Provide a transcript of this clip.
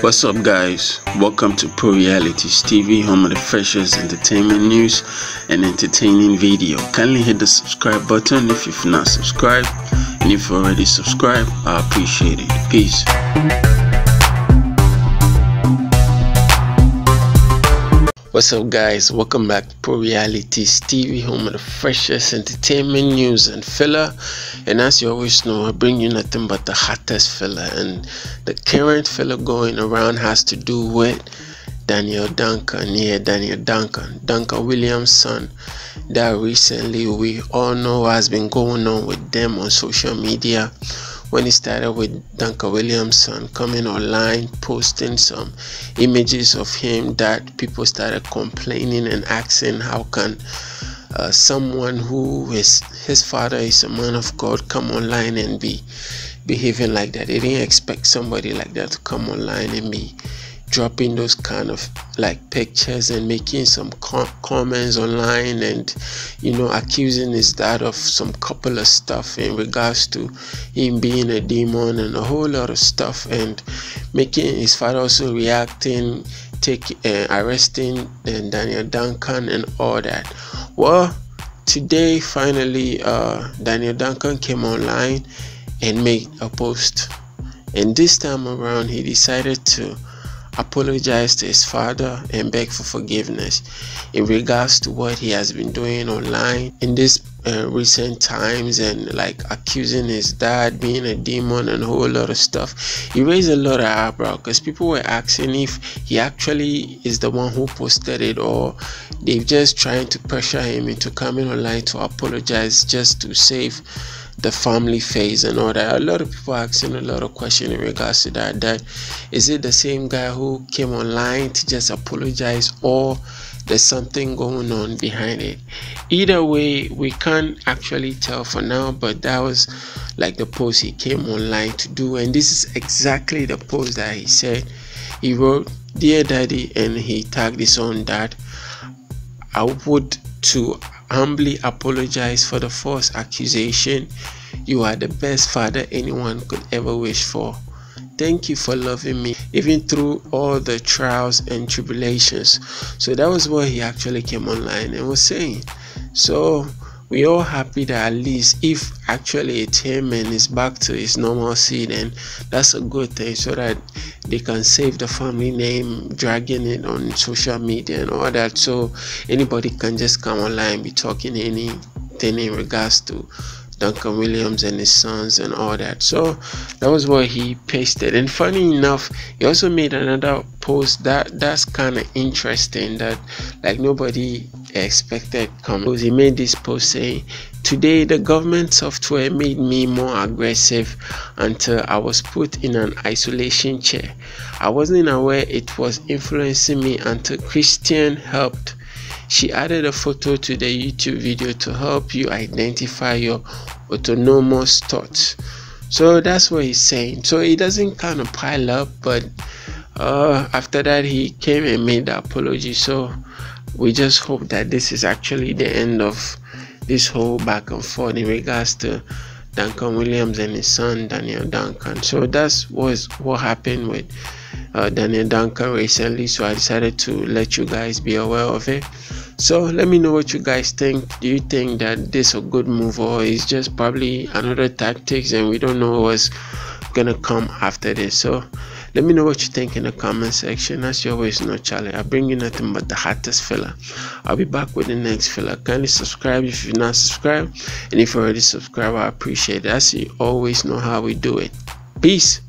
What's up, guys? Welcome to Pro Realities TV, home of the freshest entertainment news and entertaining video. Kindly hit the subscribe button if you've not subscribed, and if you already subscribed, I appreciate it. Peace. What's up, guys? Welcome back to Pro Realities TV, home of the freshest entertainment news and filler. And as you always know, I bring you nothing but the hottest filler, and the current filler going around has to do with Daniel Duncan. Yeah, Daniel Duncan Williams' son, that recently we all know what has been going on with them on social media. When it started with Duncan Williams' son coming online, posting some images of him, that people started complaining and asking, how can someone who is his father is a man of God come online and be behaving like that? They didn't expect somebody like that to come online and be dropping those kind of like pictures and making some comments online, and accusing his dad of some couple of stuff in regards to him being a demon and a whole lot of stuff, and making his father also reacting, arresting Daniel Duncan and all that. Well, today finally Daniel Duncan came online and made a post, and this time around he decided to apologize to his father and beg for forgiveness in regards to what he has been doing online in this recent times, and like accusing his dad being a demon and a whole lot of stuff. He raised a lot of eyebrow because people were asking if he actually is the one who posted it, or they're just trying to pressure him into coming online to apologize just to save the family face and all that. A lot of people asking a lot of questions in regards to that. That is it the same guy who came online to just apologize, or there's something going on behind it? Either way, we can't actually tell for now, but that was like the post he came online to do, and this is exactly the post that he said. He wrote, "Dear Daddy," and he tagged his own dad. "I would to humbly apologize for the false accusation. You are the best father anyone could ever wish for. Thank you for loving me even through all the trials and tribulations." So that was what he actually came online and was saying. So we all happy that at least if actually it's him and is back to his normalcy, then that's a good thing, so that they can save the family name, dragging it on social media and all that, so anybody can just come online and be talking anything in regards to Duncan Williams and his sons and all that. So that was what he pasted. And funny enough, he also made another post that's kind of interesting, that like nobody expected coming. He made this post saying, "Today the government software made me more aggressive until I was put in an isolation chair. I wasn't aware it was influencing me until Christian helped. She added a photo to the YouTube video to help you identify your autonomous thoughts." So that's what he's saying. So he doesn't kind of pile up, but after that he came and made the apology. So we just hope that this is actually the end of this whole back and forth in regards to Duncan Williams and his son Daniel Duncan. So that's what happened with Daniel Duncan recently. So I decided to let you guys be aware of it. So let me know what you guys think. Do you think that this is a good move, or is just probably another tactics and we don't know what's gonna come after this? So let me know what you think in the comment section. As you always know, Charlie, I bring you nothing but the hottest filler. I'll be back with the next filler. Kindly subscribe if you're not subscribed, and if you already subscribed, I appreciate it. As you always know how we do it. Peace.